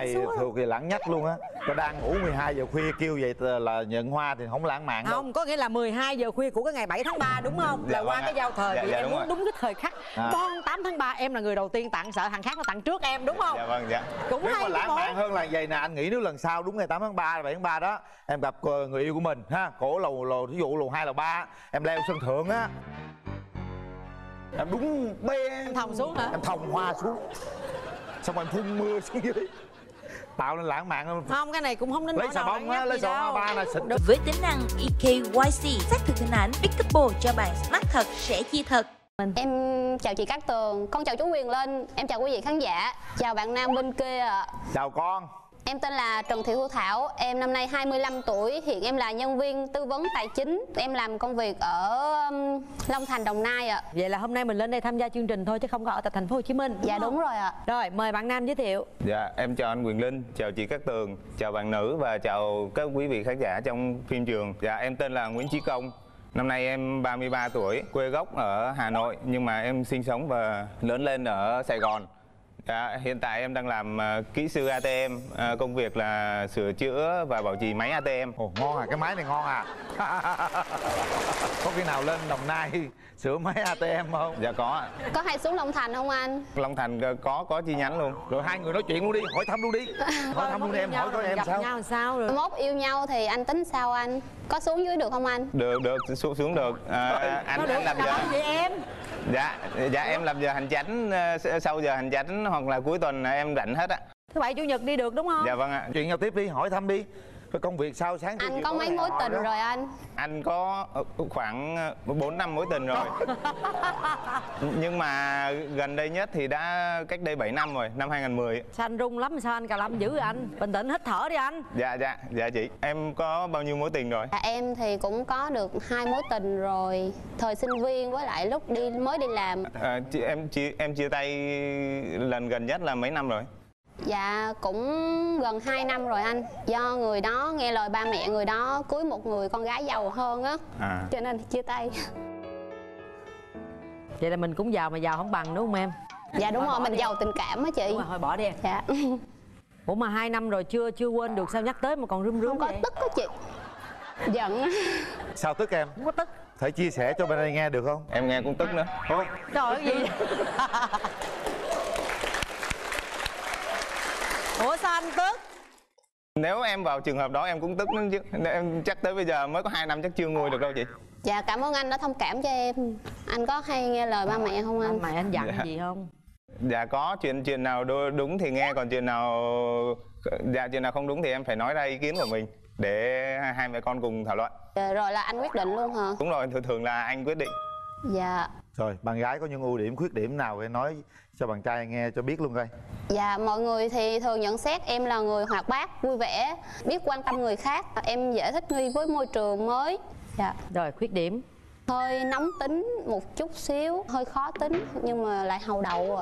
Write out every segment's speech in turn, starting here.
này thuộc về lãng nhất luôn á. Có đang ngủ 12 giờ khuya kêu vậy là nhận hoa thì không lãng mạn đâu. Không, có nghĩa là 12 giờ khuya của cái ngày 7 tháng 3 đúng không? Là qua cái giao thời thì em muốn đúng cái thời khắc. Con 8 tháng 3 em là người đầu tiên tặng, sợ thằng khác nó tặng trước em đúng không? Dạ vâng, dạ. Cũng nếu hay mà lãng mạn hơn là vậy nè, anh nghĩ nếu lần sau đúng ngày 8 tháng 3, 7 tháng 3 đó em gặp người yêu của mình ha, cổ lầu thí dụ lầu 2 lầu 3, em leo sân thượng á, em đúng bê em thòng xuống hả? Em thòng hoa xuống, xong rồi em phun mưa xuống dưới, tạo nên lãng mạn. Không, cái này cũng không đến lấy xà bông á, lấy xà hoa ba là xịn. Với tính năng EKYC xác thực hình ảnh Pickable cho bạn smart thật, sẽ chia thật. Em chào chị Cát Tường, con chào chú Quyền Linh, em chào quý vị khán giả, chào bạn nam bên kia ạ. Chào con. Em tên là Trần Thị Thu Thảo, em năm nay 25 tuổi, hiện em là nhân viên tư vấn tài chính. Em làm công việc ở Long Thành, Đồng Nai ạ. Vậy là hôm nay mình lên đây tham gia chương trình thôi chứ không có ở tại thành phố Hồ Chí Minh. Dạ đúng rồi ạ. Rồi, mời bạn nam giới thiệu. Dạ, em chào anh Quyền Linh, chào chị Cát Tường, chào bạn nữ và chào các quý vị khán giả trong phim trường. Dạ, em tên là Nguyễn Chí Công. Năm nay em 33 tuổi, quê gốc ở Hà Nội nhưng mà em sinh sống và lớn lên ở Sài Gòn. Dạ, hiện tại em đang làm kỹ sư ATM, công việc là sửa chữa và bảo trì máy ATM. Ồ, ngon à, cái máy này ngon à. Có khi nào lên Đồng Nai sửa máy ATM không? Dạ có ạ. Có hay xuống Long Thành không anh? Long Thành có chi nhánh luôn. Rồi hai người nói chuyện luôn đi, hỏi thăm luôn đi. Hỏi thăm luôn đi, em hỏi coi em sao. Nhau sao rồi? Mốt yêu nhau thì anh tính sao anh? Có xuống dưới được không anh? Được, xuống được. Anh làm giờ. Vậy em? Dạ em làm giờ hành chánh, sau giờ hành chánh hoặc là cuối tuần em rảnh hết á. Thứ bảy chủ nhật đi được đúng không? Dạ vâng ạ. Chuyện giao tiếp đi, hỏi thăm đi. Rồi công việc sao sáng Anh có mấy mối tình rồi anh? Anh có khoảng 4 năm mối tình rồi. Nhưng mà gần đây nhất thì đã cách đây 7 năm rồi, năm 2010. Sao anh run lắm, sao anh cà lâm dữ vậy anh? Bình tĩnh hít thở đi anh. Dạ chị. Em có bao nhiêu mối tình rồi? Em thì cũng có được 2 mối tình rồi. Thời sinh viên với lại lúc mới đi làm. Em chia tay lần gần nhất là mấy năm rồi? Dạ cũng gần 2 năm rồi anh. Do người đó nghe lời ba mẹ người đó cưới một người con gái giàu hơn á, cho nên chia tay. Vậy là mình cũng giàu mà giàu không bằng đúng không em? Dạ đúng rồi, mình giàu tình cảm á chị. Đúng rồi, thôi bỏ đi em. Dạ. Ủa mà 2 năm rồi chưa quên được, sao nhắc tới mà còn run Không có vậy? tức á chị. Giận. Sao tức em? Không có tức. Thể chia sẻ cho bên đây nghe được không? Em nghe cũng tức nữa. Trời ơi, cái gì vậy? Ủa sao anh tức? Nếu em vào trường hợp đó em cũng tức nữa chứ. Em chắc tới bây giờ mới có 2 năm chắc chưa nguôi được đâu chị. Dạ cảm ơn anh đã thông cảm cho em. Anh có hay nghe lời ba mẹ không anh? Ba mẹ anh dặn gì không? Dạ có, chuyện nào đúng thì nghe, còn chuyện nào không đúng thì em phải nói ra ý kiến của mình để hai mẹ con cùng thảo luận. Rồi là anh quyết định luôn hả? Đúng rồi, thường là anh quyết định. Dạ. Rồi, bạn gái có những ưu điểm, khuyết điểm nào để nói cho bạn trai nghe cho biết luôn coi. Dạ, mọi người thì thường nhận xét em là người hoạt bát, vui vẻ, biết quan tâm người khác. Em dễ thích nghi với môi trường mới. Dạ. Rồi, khuyết điểm? Hơi nóng tính một chút xíu, hơi khó tính nhưng mà lại hậu đậu ạ.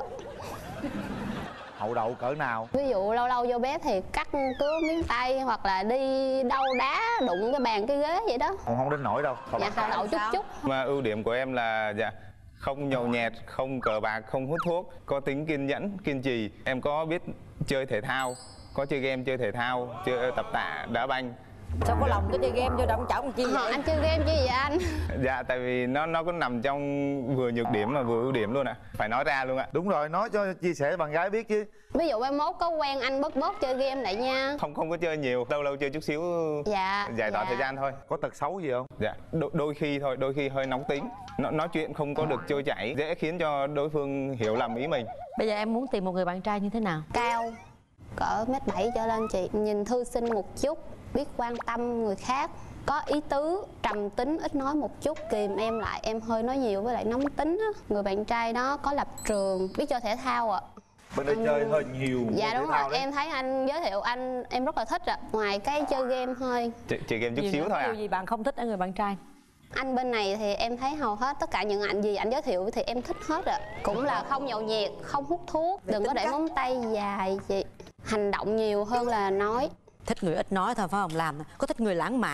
Hậu đậu cỡ nào? Ví dụ lâu lâu vô bếp thì cắt cứa miếng tay hoặc là đi đâu đá đụng cái bàn cái ghế vậy đó. Không đến nổi đâu. Dạ, hậu đậu chút chút. Mà ưu điểm của em là không nhậu nhẹt, không cờ bạc, không hút thuốc, có tính kiên nhẫn, kiên trì. Em có biết chơi thể thao, có chơi game, chơi thể thao, chơi tập tạ, đá banh. Sao có lòng cái chơi game cho động chảo chi vậy? Anh chơi game chứ gì anh? Dạ tại vì nó có nằm trong vừa nhược điểm mà vừa ưu điểm luôn ạ. Phải nói ra luôn ạ. Đúng rồi, nói cho chia sẻ bạn gái biết chứ. Ví dụ mai mốt có quen anh bớt chơi game lại nha. Không có chơi nhiều, lâu lâu chơi chút xíu. Dạ. Giải tỏa thời gian thôi. Có tật xấu gì không? Dạ, đôi khi thôi, đôi khi hơi nóng tính. Nói chuyện không có được trôi chảy, dễ khiến cho đối phương hiểu lầm ý mình. Bây giờ em muốn tìm một người bạn trai như thế nào? Cao, cỡ 1m7 trở lên chị. Nhìn thư sinh một chút, biết quan tâm người khác, có ý tứ, trầm tính, ít nói một chút, kìm em lại. Em hơi nói nhiều với lại nóng tính á. Người bạn trai đó có lập trường, biết chơi thể thao ạ. Bên đây chơi hơi nhiều. Dạ đúng rồi, em thấy anh giới thiệu anh em rất là thích ạ. Ngoài cái chơi game thôi. Chơi game chút xíu thôi à? Điều gì bạn không thích ở người bạn trai? Anh bên này thì em thấy hầu hết tất cả những ảnh gì anh giới thiệu thì em thích hết ạ. Cũng là không nhậu nhẹt, không hút thuốc, đừng có để móng tay dài chị. Hành động nhiều hơn là nói. Thích người ít nói thôi phải không? Làm. Có thích người lãng mạn không?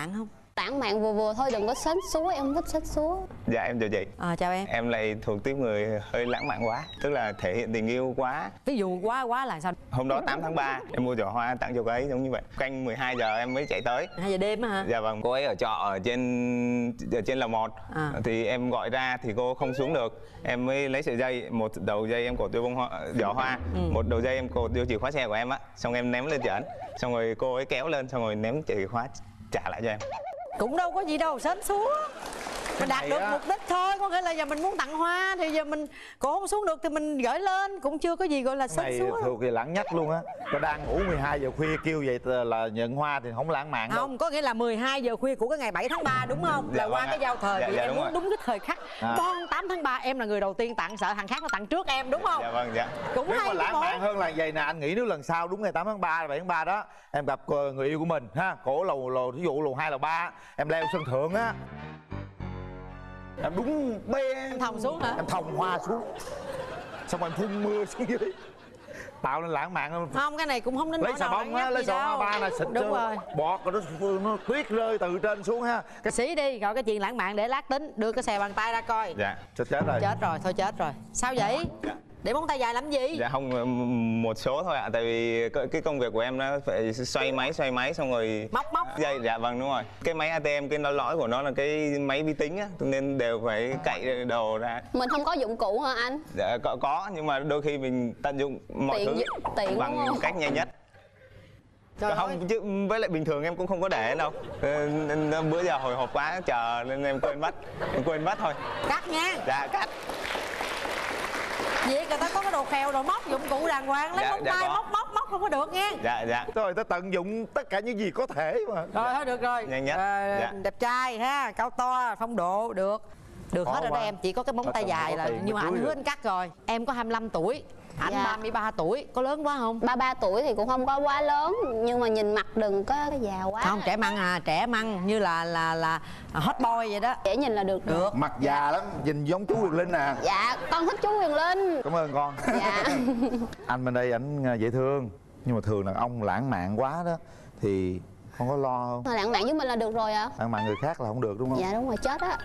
Lãng mạn vừa vừa thôi, đừng có sến súa, em không thích sến súa. Dạ em chào chị. Chào em. Em lại thuộc tiếp người hơi lãng mạn quá, tức là thể hiện tình yêu quá. Ví dụ quá là sao? Hôm đó 8 tháng 3 em mua giỏ hoa tặng cho cô ấy giống như vậy. Canh 12 giờ em mới chạy tới. 2 giờ đêm á hả? Dạ vâng, cô ấy ở trọ ở trên lầu 1. Thì em gọi ra thì cô không xuống được. Em mới lấy sợi dây, một đầu dây em cột vô bông giỏ hoa, một đầu dây em cột vô chìa khóa xe của em á, xong em ném lên trển, xong rồi cô ấy kéo lên, xong rồi ném chìa khóa trả lại cho em. Cũng đâu có gì đâu sến súa, mình đạt được mục đích thôi. Có nghĩa là giờ mình muốn tặng hoa thì giờ mình cổ không xuống được thì mình gửi lên, cũng chưa có gì gọi là sến súa. Này thuộc về lãng nhất luôn á. Có đang ngủ 12 giờ khuya kêu vậy là nhận hoa thì không lãng mạn đâu. Không, có nghĩa là 12 giờ khuya của cái ngày 7 tháng 3 đúng không? Dạ, là qua vâng cái giao thời thì dạ, em muốn đúng cái thời khắc. Con 8 tháng 3 em là người đầu tiên tặng, sợ thằng khác nó tặng trước em đúng không? Dạ vâng, dạ. Cũng nếu hay mà lãng chứ bộ. mạn hơn là vậy nè, anh nghĩ nếu lần sau đúng ngày 8 tháng 3, 7 tháng 3 đó em gặp người yêu của mình ha, cổ lầu thí dụ lầu 2 lầu 3, em leo sân thượng á, em đúng bê Em thòng xuống hả? em thòng hoa xuống, xong rồi em phun mưa xuống dưới, tạo nên lãng mạn. Không, cái này cũng không đến Lấy nỗi xà nào bông lãng á, nhắc lấy gì xà đâu. hoa ba là xịt Đúng rồi. bọt rồi nó tuyết rơi từ trên xuống ha. Cái xí đi, rồi cái chuyện lãng mạn để lát tính. Đưa cái xè bằng tay ra coi. Dạ. Chết rồi. Chết rồi, thôi chết rồi. Sao vậy? Dạ. Để móng tay dài làm gì? Dạ không, một số thôi ạ. Tại vì cái công việc của em nó phải xoay máy xong rồi Móc dây. Dạ vâng, đúng rồi. Cái máy ATM, cái lõi của nó là cái máy vi tính á, nên đều phải cậy đồ ra. Mình không có dụng cụ hả anh? Dạ có, nhưng mà đôi khi mình tận dụng mọi thứ tiện bằng đúng không? cách nhanh nhất. Trời Không ơi. chứ với lại bình thường em cũng không có để đâu. Nên bữa giờ hồi hộp quá chờ nên em quên mất thôi. Cắt nha. Dạ cắt. Vậy người ta có cái đồ khèo, đồ móc dụng cụ đàng hoàng, lấy Dạ, móng dạ tay có. móc không có được nha. Dạ. Rồi ta tận dụng tất cả những gì có thể mà. Rồi thôi được rồi. Nhanh nhất. Dạ. Đẹp trai ha, cao to, phong độ được. Được Có hết rồi đó mà. em, chỉ có cái móng tay Không dài có là, tiền nhưng mà mà anh cưới hứa được. anh cắt rồi. Em có 25 tuổi, anh Dạ. 33 tuổi, có lớn quá không? 33 tuổi thì cũng không có quá lớn, nhưng mà nhìn mặt đừng có già quá. Không, trẻ măng à, trẻ măng như là hot boy vậy đó. Dễ nhìn là được. Được. Mặt già lắm, nhìn giống chú Quyền Linh nè. Dạ, con thích chú Huyền Linh. Cảm ơn con. Dạ. Anh bên đây ảnh dễ thương, nhưng mà thường đàn ông lãng mạn quá đó thì không có lo không? Mà lãng mạn với mình là được rồi ạ. Lãng mạn người khác là không được đúng không? Dạ đúng rồi, chết á.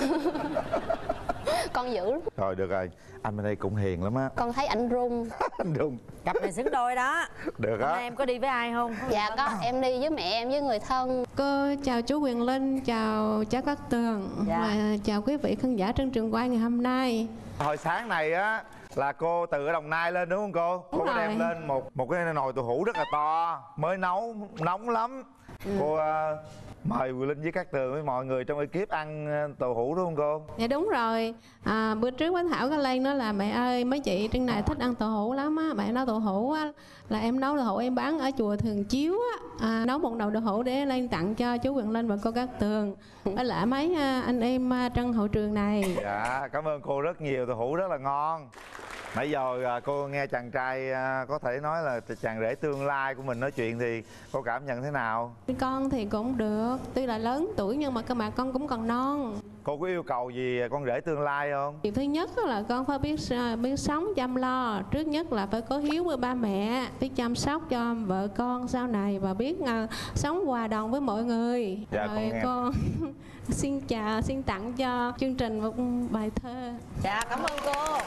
Con dữ lắm. Rồi được rồi, anh bên đây cũng hiền lắm á. Con thấy ảnh run. Anh Đùng. Cặp này xứng đôi đó. Được Hôm nay á. em có đi với ai không? Dạ có, em đi với mẹ em với người thân. Cô chào chú Quyền Linh, chào cháu Cát Tường Dạ. và chào quý vị khán giả trên trường quay ngày hôm nay. Hồi sáng này á là cô từ ở Đồng Nai lên đúng không cô? Cô có rồi. đem lên một cái nồi tàu hũ rất là to, mới nấu, nóng lắm. Cô mời Quyền Linh với Cát Tường với mọi người trong ekip ăn tàu hũ đúng không cô? Dạ đúng rồi, bữa trước Bánh Thảo có lên nói là mẹ ơi mấy chị trên này thích ăn tàu hũ lắm á. Mẹ nấu tàu hũ á là em nấu tàu hũ em bán ở chùa Thường Chiếu á, nấu một nồi tàu hũ để lên tặng cho chú Quyền Linh và cô Cát Tường với lại mấy anh em trong hậu trường này. Dạ, cảm ơn cô rất nhiều, tàu hũ rất là ngon. Nãy giờ cô nghe chàng trai có thể nói là chàng rể tương lai của mình nói chuyện thì cô cảm nhận thế nào? Con thì cũng được, tuy là lớn tuổi nhưng mà cơ mà con cũng còn non. Cô có yêu cầu gì con rể tương lai không? Việc thứ nhất là con phải biết sống chăm lo. Trước nhất là phải có hiếu với ba mẹ, biết chăm sóc cho vợ con sau này và biết sống hòa đồng với mọi người. Dạ, Rồi con xin tặng cho chương trình một bài thơ. Dạ, cảm ơn cô.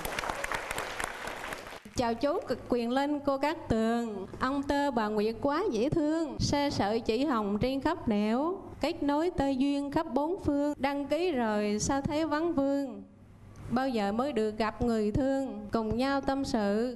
Chào chú Quyền Linh, cô Cát Tường. Ông Tơ bà Nguyệt quá dễ thương, xe sợi chỉ hồng trên khắp nẻo, kết nối tơ duyên khắp bốn phương. Đăng ký rồi sao thấy vắng vương, bao giờ mới được gặp người thương. Cùng nhau tâm sự,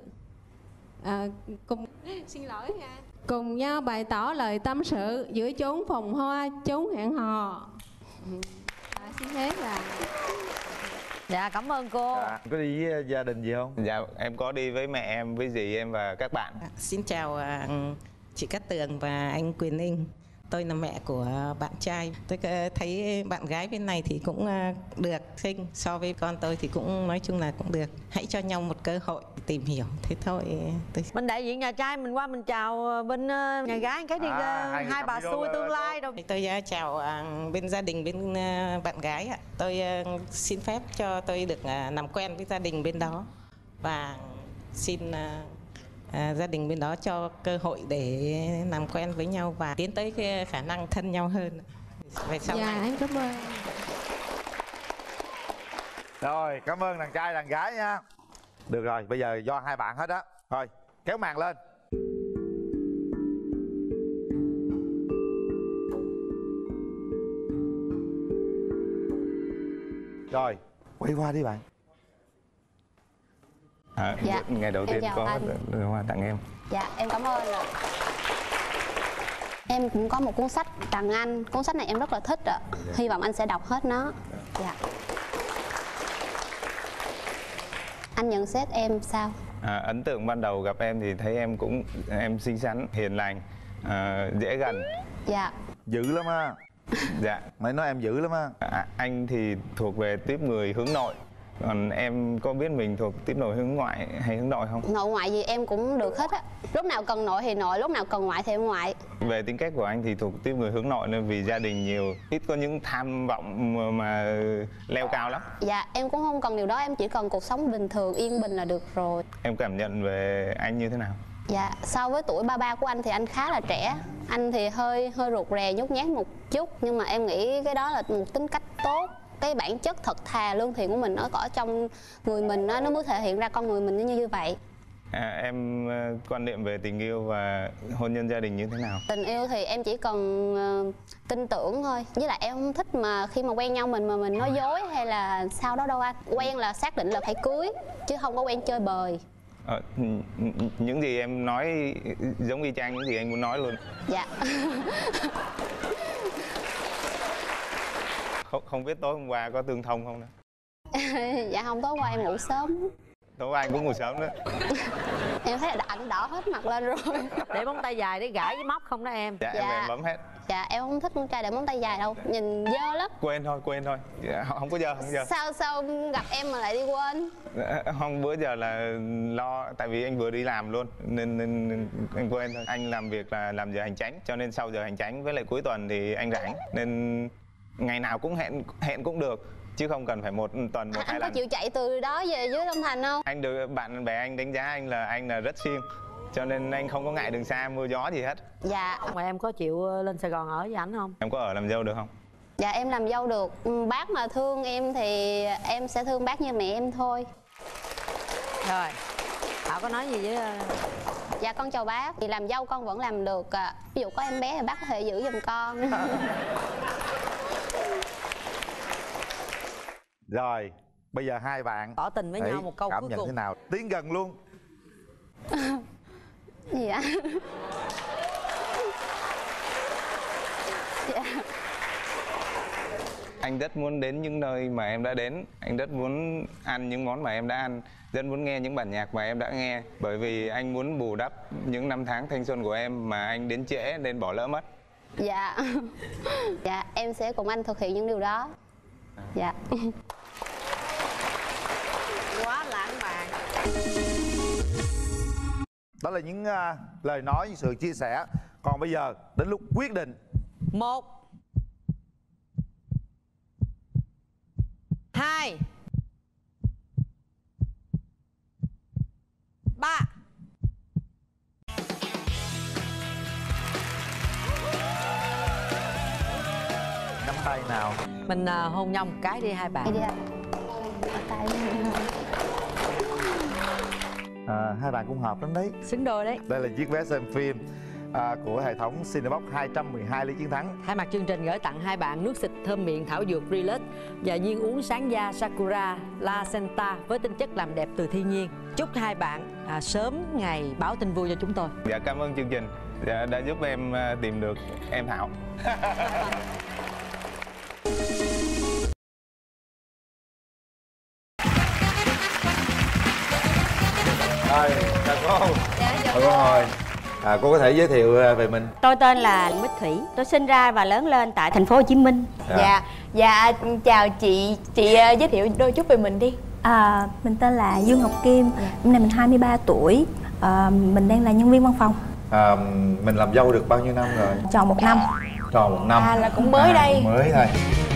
cùng nhau bày tỏ lời tâm sự giữa chốn phòng hoa, chốn hẹn hò. Xin hết là Dạ, cảm ơn cô. Có đi với gia đình gì không? Dạ em có đi với mẹ em, với dì em và các bạn. Xin chào chị Cát Tường và anh Quyền Linh. Tôi là mẹ của bạn trai. Tôi thấy bạn gái bên này thì cũng được xinh, so với con tôi thì cũng nói chung là cũng được. Hãy cho nhau một cơ hội tìm hiểu. Thế thôi. Bên đại diện nhà trai mình qua mình chào bên nhà gái cái đi, hai bà xui tương lai đâu. Tôi chào bên gia đình bên bạn gái ạ. Tôi xin phép cho tôi được làm quen với gia đình bên đó và xin gia đình bên đó cho cơ hội để làm quen với nhau và tiến tới cái khả năng thân nhau hơn. về sau Dạ này. em cảm ơn. Rồi, cảm ơn đàn trai đàn gái nha. Được rồi, bây giờ do hai bạn hết á. Thôi, kéo màn lên. Rồi, quay qua đi bạn. Dạ, ngày đầu em tiên chào có anh. đường hoa tặng em. Dạ em cảm ơn ạ. Em cũng có một cuốn sách tặng anh. Cuốn sách này em rất là thích ạ. Hy vọng anh sẽ đọc hết nó. Dạ. Anh nhận xét em sao? Ấn tượng ban đầu gặp em thì thấy em xinh xắn, hiền lành, dễ gần. Dạ. Dữ lắm á. Dạ. Mày nói em dữ lắm á. Anh thì thuộc về tiếp người hướng nội, còn em có biết mình thuộc tiếp nội hướng ngoại hay hướng nội không? Nội ngoại gì em cũng được hết á. Lúc nào cần nội thì nội, lúc nào cần ngoại thì em ngoại. Về tính cách của anh thì thuộc tiếp người hướng nội, nên vì gia đình nhiều, ít có những tham vọng mà leo cao lắm. Dạ em cũng không cần điều đó, em chỉ cần cuộc sống bình thường, yên bình là được rồi. Em cảm nhận về anh như thế nào? Dạ, so với tuổi 33 của anh thì anh khá là trẻ. Anh thì hơi rụt rè, nhút nhát một chút. Nhưng mà em nghĩ cái đó là một tính cách tốt. Cái bản chất thật thà, lương thiện của mình nó có trong người mình nó mới thể hiện ra con người mình như vậy. Em quan niệm về tình yêu và hôn nhân gia đình như thế nào? Tình yêu thì em chỉ cần tin tưởng thôi. Với lại em không thích mà khi mà quen nhau mình mà mình nói dối hay là sao đó đâu anh. Quen là xác định là phải cưới, chứ không có quen chơi bời. Những gì em nói giống y chang những gì anh muốn nói luôn. Dạ. Không biết tối hôm qua có tương thông không nữa? Dạ không, tối qua em ngủ sớm. Tối qua anh cũng ngủ sớm nữa. Em thấy là ảnh đỏ hết mặt lên rồi. Để móng tay dài để gãi với móc không đó em? Dạ, em bấm hết. Dạ em không thích con trai để móng tay dài đâu, nhìn dơ lắm. Quên thôi. Dạ, không có giờ, không giờ. Sao gặp em mà lại đi quên? Không, bữa giờ là lo, tại vì anh vừa đi làm luôn nên anh quên thôi. Anh làm việc là làm giờ hành chánh, cho nên sau giờ hành chánh với lại cuối tuần thì anh rảnh, nên ngày nào cũng hẹn cũng được, chứ không cần phải một tuần một hai Anh lần. có chịu chạy từ đó về dưới Long Thành không? Anh được bạn bè anh đánh giá anh là rất siêng, cho nên anh không có ngại đường xa mưa gió gì hết. Dạ. Mà em có chịu lên Sài Gòn ở với ảnh không? Em có ở làm dâu được không? Dạ em làm dâu được. Bác mà thương em thì em sẽ thương bác như mẹ em thôi. Rồi, Thảo có nói gì với... Dạ con chào bác. Thì làm dâu con vẫn làm được. Ví dụ có em bé thì bác có thể giữ giùm con. Rồi, bây giờ hai bạn tỏ tình với nhau một câu cảm cuối nhận cùng. thế nào? Tiến gần luôn. Gì ạ? Dạ. Anh rất muốn đến những nơi mà em đã đến, anh rất muốn ăn những món mà em đã ăn, rất muốn nghe những bản nhạc mà em đã nghe, bởi vì anh muốn bù đắp những năm tháng thanh xuân của em mà anh đến trễ nên bỏ lỡ mất. Dạ. Dạ em sẽ cùng anh thực hiện những điều đó. Dạ. Quá lãng mạn. Đó là những lời nói, những sự chia sẻ. Còn bây giờ đến lúc quyết định. 1 2 3. Nắm tay nào. Mình hôn nhau một cái đi hai bạn. Đi ạ. Ở tay. Hai bạn cũng hợp lắm đấy. Xứng đôi đấy. Đây là chiếc vé xem phim của hệ thống Cinebox 212 lý chiến thắng. Thay mặt chương trình gửi tặng hai bạn nước xịt thơm miệng thảo dược Relax và viên uống sáng da Sakura La Senta với tinh chất làm đẹp từ thiên nhiên. Chúc hai bạn sớm ngày báo tin vui cho chúng tôi. Dạ cảm ơn chương trình đã giúp em tìm được em Thảo. Rồi, chào cô. Cô ngồi. Cô có thể giới thiệu về mình. Tôi tên là Bích Thủy. Tôi sinh ra và lớn lên tại thành phố Hồ Chí Minh. Dạ, chào chị giới thiệu đôi chút về mình đi. Mình tên là Dương Ngọc Kim. Năm nay mình 23 tuổi. Mình đang là nhân viên văn phòng. Mình làm dâu được bao nhiêu năm rồi? Tròn 1 năm. Tròn 1 năm. Là cũng mới đây. Mới thôi.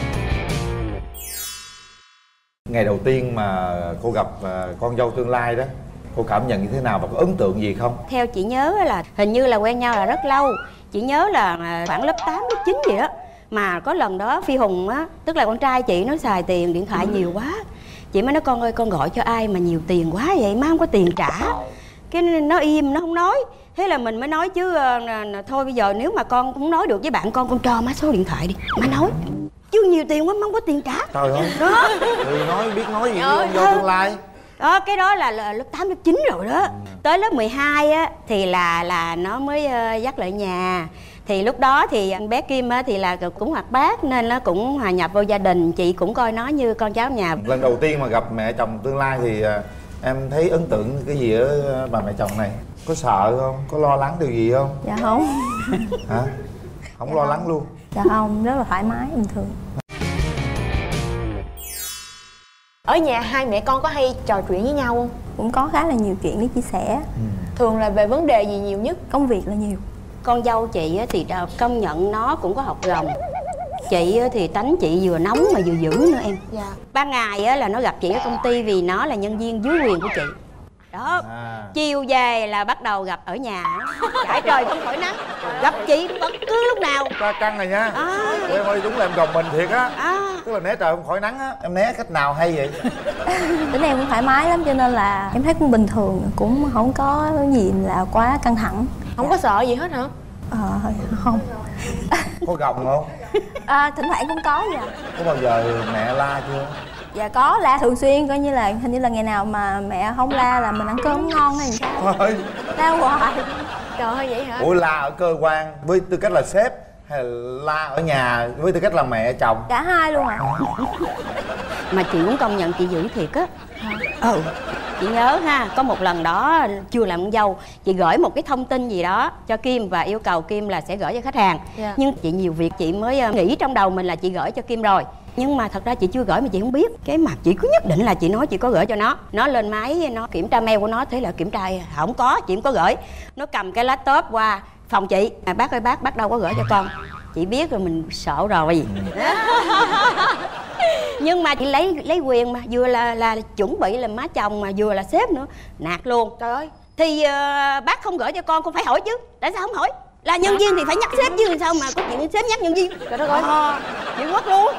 Ngày đầu tiên mà cô gặp con dâu tương lai đó, cô cảm nhận như thế nào và có ấn tượng gì không? Theo chị nhớ là hình như là quen nhau là rất lâu. Chị nhớ là khoảng lớp 8, lớp 9 gì đó. Mà có lần đó Phi Hùng á, tức là con trai chị, nó xài tiền điện thoại nhiều quá. Chị mới nói con ơi, con gọi cho ai mà nhiều tiền quá vậy, má không có tiền trả. Cái nó im, nó không nói. Thế là mình mới nói chứ thôi bây giờ nếu mà con không nói được với bạn con cho má số điện thoại đi, má nói. Chứ nhiều tiền quá má không có tiền trả. Trời ơi. Đó. Thì nói biết nói gì với con dâu tương lai. Đó, cái đó là lớp 8, lớp 9 rồi đó. Tới lớp 12 á thì là nó mới dắt lại nhà. Thì lúc đó thì bé Kim á thì là cũng hoạt bát nên nó cũng hòa nhập vô gia đình. Chị cũng coi nó như con cháu nhà. Lần đầu tiên mà gặp mẹ chồng tương lai thì em thấy ấn tượng cái gì ở bà mẹ chồng này? Có sợ không? Có lo lắng điều gì không? Dạ không. Hả? Không Dạ lo không. lắng luôn? Dạ không, rất là thoải mái, bình thường. Ở nhà hai mẹ con có hay trò chuyện với nhau không? Cũng có khá là nhiều chuyện để chia sẻ. Thường là về vấn đề gì nhiều nhất? Công việc là nhiều. Con dâu chị thì công nhận nó cũng có học rồng. Chị thì tánh chị vừa nóng mà vừa dữ nữa em. Dạ. Ban ngày là nó gặp chị ở công ty vì nó là nhân viên dưới quyền của chị. Đó. Chiều về là bắt đầu gặp ở nhà. Trải trời không khỏi nắng. Gặp chị bất cứ lúc nào. Ca căng này nha. Em ơi, đúng là em gồng mình thiệt á. Tức là né trời không khỏi nắng á. Em né cách nào hay vậy? Tính em cũng thoải mái lắm cho nên là em thấy cũng bình thường, cũng không có gì là quá căng thẳng. Không có sợ gì hết hả? Không. Có gồng không? Thỉnh thoảng cũng có dạ. Có bao giờ mẹ la chưa? Dạ có, la thường xuyên, coi như là hình như là ngày nào mà mẹ không la là mình ăn cơm không ngon hay sao. Thôi. La hoài. Trời ơi, vậy hả? Ủa, la ở cơ quan với tư cách là sếp hay là la ở nhà với tư cách là mẹ chồng? Cả hai luôn ạ. Mà chị cũng công nhận chị dữ thiệt á. Chị nhớ ha, có một lần đó chưa làm con dâu, chị gửi một cái thông tin gì đó cho Kim và yêu cầu Kim là sẽ gửi cho khách hàng. Nhưng chị nhiều việc chị mới nghĩ trong đầu mình là chị gửi cho Kim rồi. Nhưng mà thật ra chị chưa gửi mà chị không biết. Cái mặt chị cứ nhất định là chị nói chị có gửi cho nó. Nó lên máy, nó kiểm tra mail của nó, thế là kiểm tra không có, chị không có gửi. Nó cầm cái laptop qua phòng chị. Bác ơi bác đâu có gửi cho con. Chị biết rồi, mình sợ rồi. Nhưng mà chị lấy quyền mà, vừa là chuẩn bị làm má chồng mà vừa là sếp nữa, nạt luôn. Trời ơi. Thì bác không gửi cho con phải hỏi chứ. Tại sao không hỏi? Là nhân viên thì phải nhắc sếp chứ, sao mà có chuyện sếp nhắc nhân viên. Trời đất ơi. Chuyện quất luôn.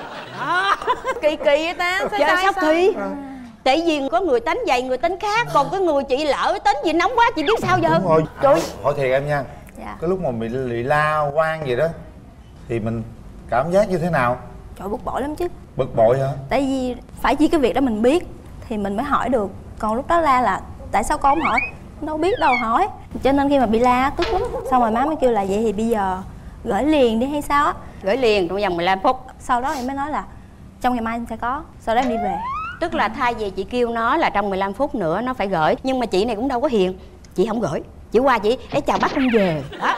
Kỳ vậy ta. Sao kỳ? Tại vì có người tính vậy, người tính khác. Còn cái người chị lỡ tính gì nóng quá, chị biết sao giờ. Đúng rồi. Trời. Hỏi thiệt em nha. Dạ. Cái lúc mà bị la oan vậy đó thì mình cảm giác như thế nào? Trời, bực bội lắm chứ. Bực bội hả? Tại vì phải chỉ cái việc đó mình biết thì mình mới hỏi được. Còn lúc đó la là tại sao con không hỏi? Đâu biết đâu hỏi. Cho nên khi mà bị la tức lắm. Xong rồi má mới kêu là vậy thì bây giờ gửi liền đi hay sao á. Gửi liền trong vòng 15 phút. Sau đó em mới nói là trong ngày mai em sẽ có. Sau đó em đi về. Tức là thay vì chị kêu nó là trong 15 phút nữa nó phải gửi. Nhưng mà chị này cũng đâu có hiền. Chị không gửi. Chị qua chị chào bác con về. Đó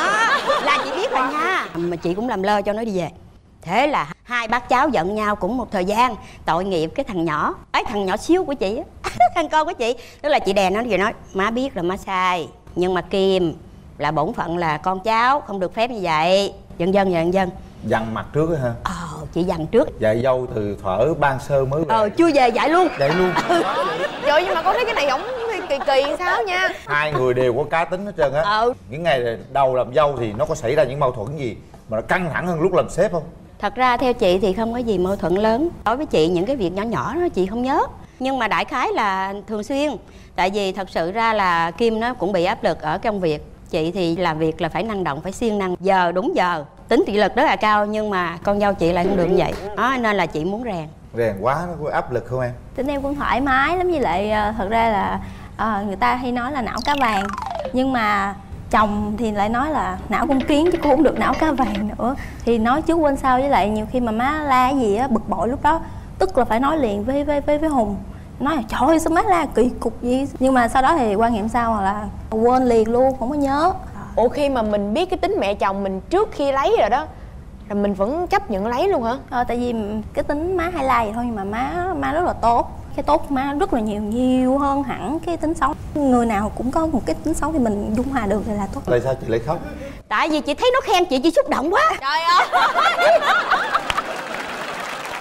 là chị biết rồi nha. Mà chị cũng làm lơ cho nó đi về. Thế là hai bác cháu giận nhau cũng một thời gian. Tội nghiệp cái thằng nhỏ ấy, thằng nhỏ xíu của chị á. Thằng con của chị. Tức là chị đè nó rồi nói má biết là má sai, nhưng mà Kim là bổn phận là con cháu, không được phép như vậy. Dần dần Dằn mặt trước á hả? Chị dằn trước. Dạy dâu từ thuở ban sơ mới về. Chưa về dạy luôn. Vậy luôn. Trời, nhưng mà con thấy cái này ổng kỳ sao nha. Hai người đều có cá tính hết trơn á. Những ngày đầu làm dâu thì nó có xảy ra những mâu thuẫn gì mà nó căng thẳng hơn lúc làm sếp không? Thật ra theo chị thì không có gì mâu thuẫn lớn. Đối với chị những cái việc nhỏ nhỏ đó chị không nhớ. Nhưng mà đại khái là thường xuyên. Tại vì thật sự ra là Kim nó cũng bị áp lực ở công việc. Chị thì làm việc là phải năng động, phải siêng năng. Giờ đúng giờ. Tính thị lực rất là cao nhưng mà con dâu chị lại không được như vậy. Đó nên là chị muốn rèn. Rèn quá nó có áp lực không em? Tính em cũng thoải mái lắm. Với lại thật ra là người ta hay nói là não cá vàng. Nhưng mà chồng thì lại nói là não con kiến chứ cũng không được não cá vàng nữa. Thì nói trước quên sau, với lại nhiều khi mà má la cái gì á bực bội lúc đó tức là phải nói liền với Hùng. Nói là trời ơi sao má la kỳ cục gì. Nhưng mà sau đó thì quan niệm sau là quên liền luôn, không có nhớ. Ủa, khi mà mình biết cái tính mẹ chồng mình trước khi lấy rồi đó là mình vẫn chấp nhận lấy luôn hả? Tại vì cái tính má hay la vậy thôi, nhưng mà má rất là tốt. Cái tốt của má rất là nhiều hơn hẳn cái tính xấu. Người nào cũng có một cái tính xấu thì mình dung hòa được thì là tốt. Tại sao chị lại khóc? Tại vì chị thấy nó khen chị xúc động quá. Trời ơi.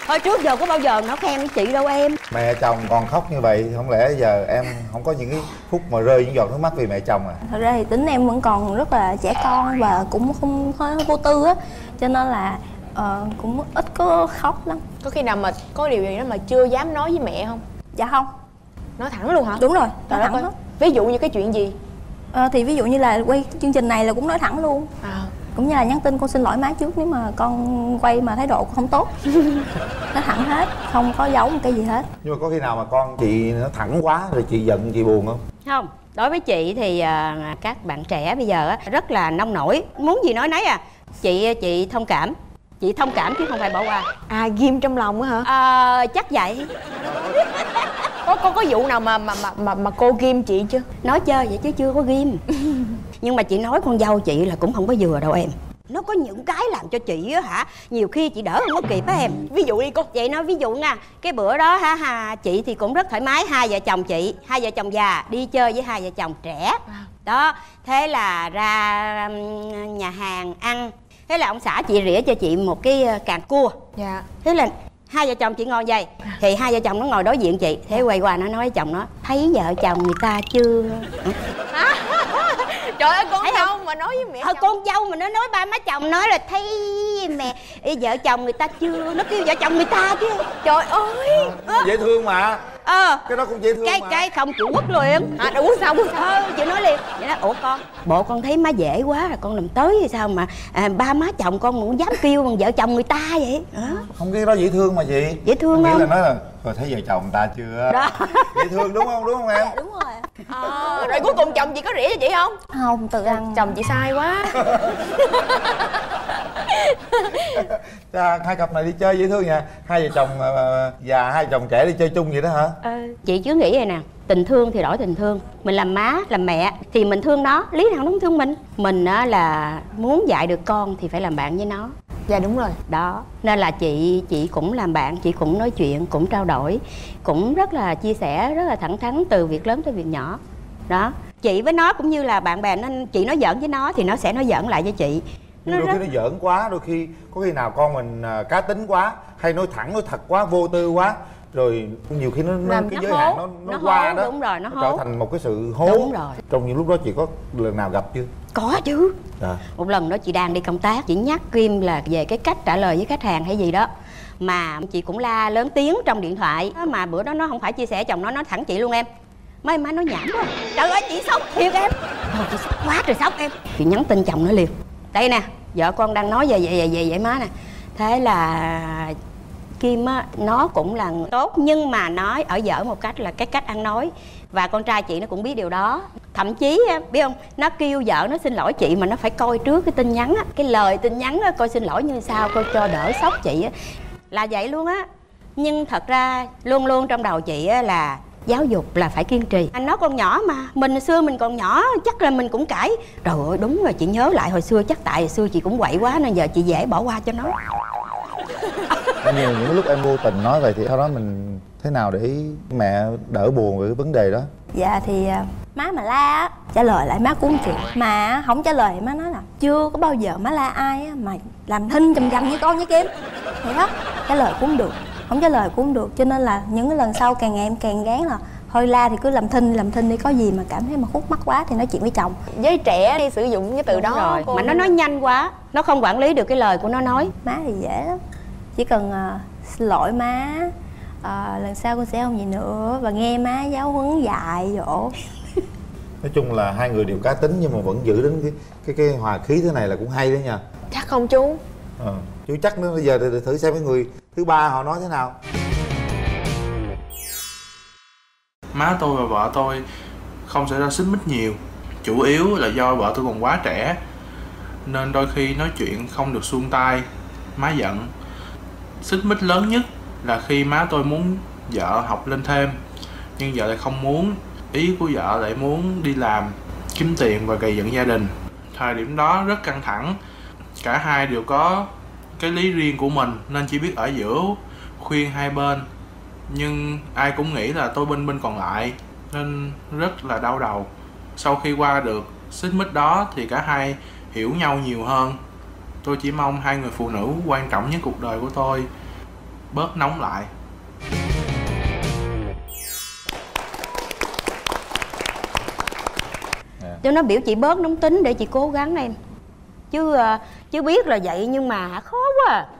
Thôi trước giờ có bao giờ nó khen với chị đâu em. Mẹ chồng còn khóc như vậy, không lẽ giờ em không có những cái phút mà rơi những giọt nước mắt vì mẹ chồng à? Thật ra thì tính em vẫn còn rất là trẻ con và cũng không hơi vô tư á, cho nên là cũng ít có khóc lắm. Có khi nào mà có điều gì đó mà chưa dám nói với mẹ không? Dạ không. Nói thẳng luôn hả? Đúng rồi, nói thẳng hết. Ví dụ như cái chuyện gì? Thì ví dụ như là quay chương trình này là cũng nói thẳng luôn. Cũng như là nhắn tin con xin lỗi má trước nếu mà con quay mà thái độ không tốt. Nói thẳng hết, không có giấu một cái gì hết. Nhưng mà có khi nào mà con chị nó thẳng quá rồi chị giận, chị buồn không? Không, đối với chị thì các bạn trẻ bây giờ rất là nông nổi, muốn gì nói nấy à. Chị thông cảm. Chị thông cảm chứ không phải bỏ qua. À, ghim trong lòng á hả? Chắc vậy. Có vụ nào mà cô ghim chị chưa? Nói chơi vậy chứ chưa có ghim. Nhưng mà chị nói con dâu chị là cũng không có vừa đâu em. Nó có những cái làm cho chị á hả, nhiều khi chị đỡ không có kịp á em. Ví dụ đi cô. Vậy nói ví dụ nha. Cái bữa đó ha, chị thì cũng rất thoải mái. Hai vợ chồng chị, hai vợ chồng già đi chơi với hai vợ chồng trẻ. Đó, thế là ra nhà hàng ăn. Thế là ông xã chị rỉa cho chị một cái càng cua. Dạ. Thế là hai vợ chồng chị ngồi vậy. Thì hai vợ chồng nó ngồi đối diện chị. Thế quay qua nó nói với chồng nó: thấy vợ chồng người ta chưa? Trời ơi, con dâu mà nói với mẹ chồng. Con dâu mà nó nói ba má chồng nói là thấy mẹ vợ chồng người ta chưa. Nó kêu vợ chồng người ta chứ. Trời ơi, dễ thương mà. Cái đó cũng dễ thương mà. Cái không chịu quất liền. Đâu quất sao? Chị nói liền. Vậy đó, ủa con, bộ con thấy má dễ quá rồi con làm tới hay sao mà ba má chồng con cũng dám kêu bằng vợ chồng người ta vậy? Không, cái đó dễ thương mà chị. Dễ thương không? Nghĩa là nói là rồi thấy vợ chồng người ta chưa? Đó. Dễ thương đúng không em? Đúng rồi. Rồi cuối cùng chồng chị có rỉa cho chị không? Không, tự ăn. Chồng chị sai quá. Hai cặp này đi chơi dễ thương nha. Hai vợ chồng già, hai vợ chồng trẻ đi chơi chung vậy đó hả? Chị chứ nghĩ vậy nè, tình thương thì đổi tình thương. Mình làm má, làm mẹ thì mình thương nó, lý nào nó không thương mình. Mình á là muốn dạy được con thì phải làm bạn với nó. Dạ đúng rồi. Đó, nên là chị cũng làm bạn, chị cũng nói chuyện, cũng trao đổi, cũng rất là chia sẻ, rất là thẳng thắn từ việc lớn tới việc nhỏ. Đó, chị với nó cũng như là bạn bè, nên chị nói giỡn với nó thì nó sẽ nói giỡn lại với chị. Nhưng đôi khi nó giỡn quá, đôi khi có khi nào con mình cá tính quá, hay nói thẳng nói thật quá, vô tư quá, rồi nhiều khi nó cái giới hạn nó qua đó. Đúng rồi, nó trở thành một cái sự hố. Đúng rồi. Trong những lúc đó chị có lần nào gặp chưa? Có chứ. À. Một lần đó chị đang đi công tác, chị nhắc Kim là về cái cách trả lời với khách hàng hay gì đó, mà chị cũng la lớn tiếng trong điện thoại. Mà bữa đó nó không phải chia sẻ chồng nó nói thẳng chị luôn em: má nói nhảm quá. Trời ơi chị sốc thiệt em. Chị sốc quá trời sốc em. Chị nhắn tin chồng nó liền: đây nè, vợ con đang nói về vậy má nè. Thế là Kim á, nó cũng là tốt, nhưng mà nói ở dở một cách là cái cách ăn nói. Và con trai chị nó cũng biết điều đó. Thậm chí biết không, nó kêu vợ nó xin lỗi chị mà nó phải coi trước cái tin nhắn á, cái lời tin nhắn á, coi xin lỗi như sao, coi cho đỡ sốc chị á. Là vậy luôn á. Nhưng thật ra luôn luôn trong đầu chị á là giáo dục là phải kiên trì. Nó còn nhỏ mà, mình xưa mình còn nhỏ chắc là mình cũng cãi. Trời ơi đúng rồi, chị nhớ lại hồi xưa chắc tại hồi xưa chị cũng quậy quá nên giờ chị dễ bỏ qua cho nó. Nhưng những lúc em vô tình nói vậy thì sau đó mình thế nào để mẹ đỡ buồn về cái vấn đề đó? Dạ thì má mà la á, trả lời lại má cũng không chịu. Mà không trả lời má nói là chưa có bao giờ má la ai á mà làm thinh chằm chằm với con với Kim. Vậy đó, trả lời cũng không được, không trả lời cũng không được. Cho nên là những cái lần sau càng ngày em càng gán là thôi la thì cứ làm thinh đi, có gì mà cảm thấy mà khúc mắc quá thì nói chuyện với chồng. Giới trẻ đi sử dụng cái từ đó rồi. Mà nó nói nhanh quá, nó không quản lý được cái lời của nó nói. Má thì dễ lắm, chỉ cần xin lỗi má, lần sau con sẽ không gì nữa, và nghe má giáo huấn dạy dỗ. Nói chung là hai người đều cá tính nhưng mà vẫn giữ đến cái hòa khí thế này là cũng hay đấy nha. Chắc không chú? Chú chắc nữa. Bây giờ để thử xem cái người thứ ba họ nói thế nào. Má tôi và vợ tôi không xảy ra xích mích nhiều, chủ yếu là do vợ tôi còn quá trẻ nên đôi khi nói chuyện không được suông tai, má giận. Xích mích lớn nhất là khi má tôi muốn vợ học lên thêm nhưng vợ lại không muốn. Ý của vợ lại muốn đi làm kiếm tiền và gây dựng gia đình. Thời điểm đó rất căng thẳng, cả hai đều có cái lý riêng của mình nên chỉ biết ở giữa khuyên hai bên, nhưng ai cũng nghĩ là tôi bên còn lại nên rất là đau đầu. Sau khi qua được xích mích đó thì cả hai hiểu nhau nhiều hơn. Tôi chỉ mong hai người phụ nữ quan trọng nhất cuộc đời của tôi bớt nóng lại. Cho nó biểu chị bớt nóng tính để chị cố gắng em. Chứ biết là vậy nhưng mà khó quá à.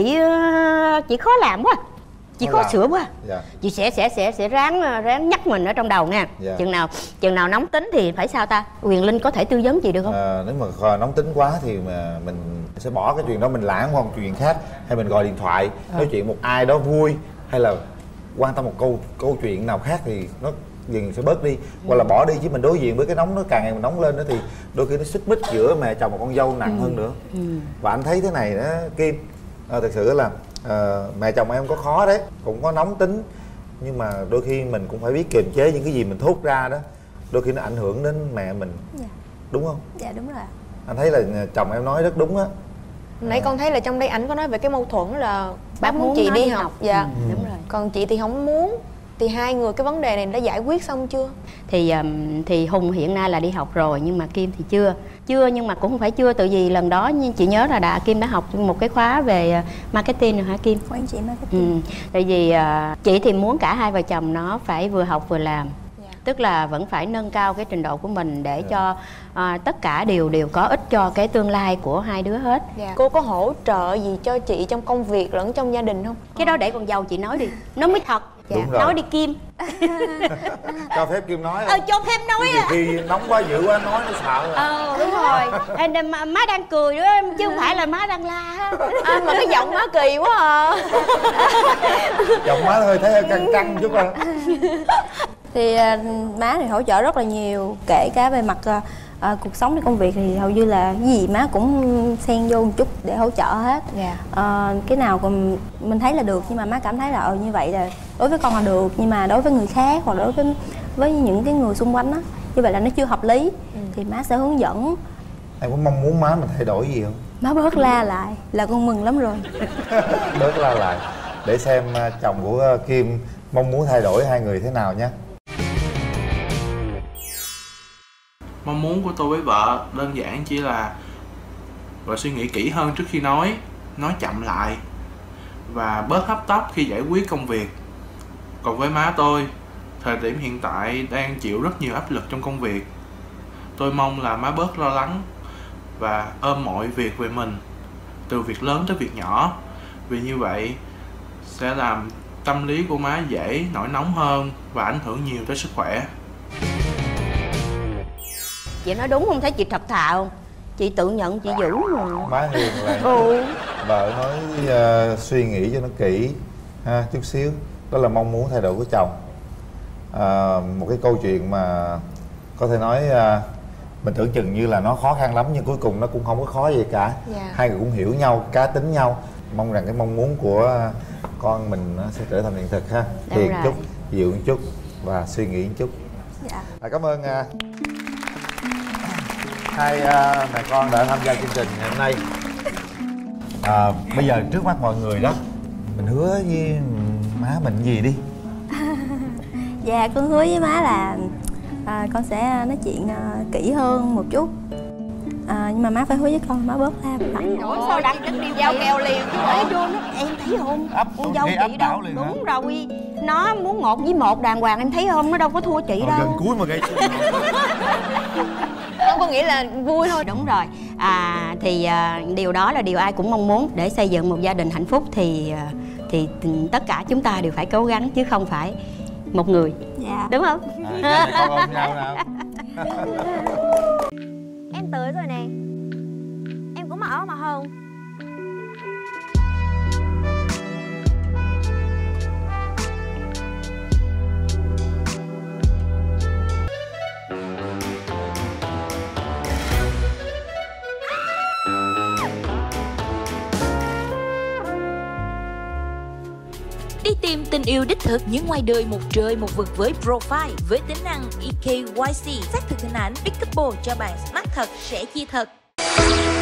Chị khó làm quá. Chị khó sửa quá. Dạ. Chị sẽ ráng nhắc mình ở trong đầu nha. Dạ. Chừng nào nóng tính thì phải sao ta? Quyền Linh có thể tư vấn chị được không? Nếu mà nóng tính quá thì mà mình sẽ bỏ cái chuyện đó, mình lãng qua một chuyện khác, hay mình gọi điện thoại nói chuyện một ai đó vui, hay là quan tâm một câu chuyện nào khác thì nó dần sẽ bớt đi, hoặc là bỏ đi. Chứ mình đối diện với cái nóng nó càng ngày mình nóng lên đó thì đôi khi nó xích mích giữa mẹ chồng và con dâu nặng hơn nữa. Và anh thấy thế này đó Kim, thật sự là mẹ chồng em có khó đấy, cũng có nóng tính, nhưng mà đôi khi mình cũng phải biết kiềm chế những cái gì mình thốt ra đó, đôi khi nó ảnh hưởng đến mẹ mình. Dạ. Đúng không? Dạ đúng rồi. Anh thấy là chồng em nói rất đúng á. Nãy con thấy là trong đây ảnh có nói về cái mâu thuẫn là bác muốn chị đi học. Dạ. Đúng rồi. Còn chị thì không muốn. Thì hai người cái vấn đề này đã giải quyết xong chưa? Thì Hùng hiện nay là đi học rồi, nhưng mà Kim thì chưa, nhưng mà cũng không phải chưa, tự vì lần đó nhưng chị nhớ là Kim đã học một cái khóa về marketing rồi hả Kim? Quản trị marketing. Tại vì chị thì muốn cả hai vợ chồng nó phải vừa học vừa làm. Tức là vẫn phải nâng cao cái trình độ của mình để cho tất cả đều có ích cho cái tương lai của hai đứa hết. Cô có hỗ trợ gì cho chị trong công việc lẫn trong gia đình không? Cái đó để con dâu chị nói đi, nó mới thật. Đúng rồi. Nói đi Kim. Cho phép Kim nói không? Cho phép nói à. Khi nóng quá dữ quá nói nó sợ rồi. Đúng rồi. Má đang cười đó chứ không phải là má đang la. Mà cái giọng má kỳ quá à. Giọng má hơi thấy hơi căng chút à. Thì má thì hỗ trợ rất là nhiều, kể cả về mặt cuộc sống với công việc thì hầu như là cái gì má cũng xen vô một chút để hỗ trợ hết. Cái nào còn mình thấy là được nhưng mà má cảm thấy là như vậy là đối với con là được, nhưng mà đối với người khác hoặc đối với những cái người xung quanh á, như vậy là nó chưa hợp lý. Thì má sẽ hướng dẫn. Em có mong muốn má mình thay đổi gì không? Má bớt la lại là con mừng lắm rồi. Bớt la lại. Để xem chồng của Kim mong muốn thay đổi hai người thế nào nhé. Mong muốn của tôi với vợ đơn giản chỉ là vợ suy nghĩ kỹ hơn trước khi nói chậm lại và bớt hấp tấp khi giải quyết công việc. Còn với má tôi, thời điểm hiện tại đang chịu rất nhiều áp lực trong công việc. Tôi mong là má bớt lo lắng và ôm mọi việc về mình, từ việc lớn tới việc nhỏ, vì như vậy sẽ làm tâm lý của má dễ nổi nóng hơn và ảnh hưởng nhiều tới sức khỏe. Chị nói đúng không? Thấy chị thật thà không? Chị tự nhận chị dữ mà. Má hiền lại. Vợ nói suy nghĩ cho nó kỹ ha, chút xíu. Đó là mong muốn thay đổi của chồng. Một cái câu chuyện mà có thể nói mình tưởng chừng như là nó khó khăn lắm, nhưng cuối cùng nó cũng không có khó gì cả. Hai người cũng hiểu nhau, cá tính nhau. Mong rằng cái mong muốn của con mình nó sẽ trở thành hiện thực ha. Hiền chút, dịu một chút và suy nghĩ một chút. Cảm ơn hai mẹ con đã tham gia chương trình ngày hôm nay. Bây giờ trước mắt mọi người đó, mình hứa với má mình gì đi. Dạ con hứa với má là con sẽ nói chuyện kỹ hơn một chút. Nhưng mà má phải hứa với con má bớt la mặt. Ủa sao đặt đi giao kèo liền chứ bỏ vô nó, em thấy không? Con dâu chị đâu. Đúng rồi, nó muốn 1 với 1 đàng hoàng, em thấy không? Nó đâu có thua chị đâu. Gần cuối mà gây Con có nghĩa là vui thôi. Đúng rồi. Thì điều đó là điều ai cũng mong muốn. Để xây dựng một gia đình hạnh phúc thì tất cả chúng ta đều phải cố gắng chứ không phải một người. Đúng không? Con ôm nhau nào. Em tới rồi nè. Em cũng mặc áo mà không? Đi tìm tình yêu đích thực nhưng ngoài đời một trời một vực với Profile với tính năng EKYC xác thực hình ảnh Pickable cho bạn smart thật, sẻ chia thật.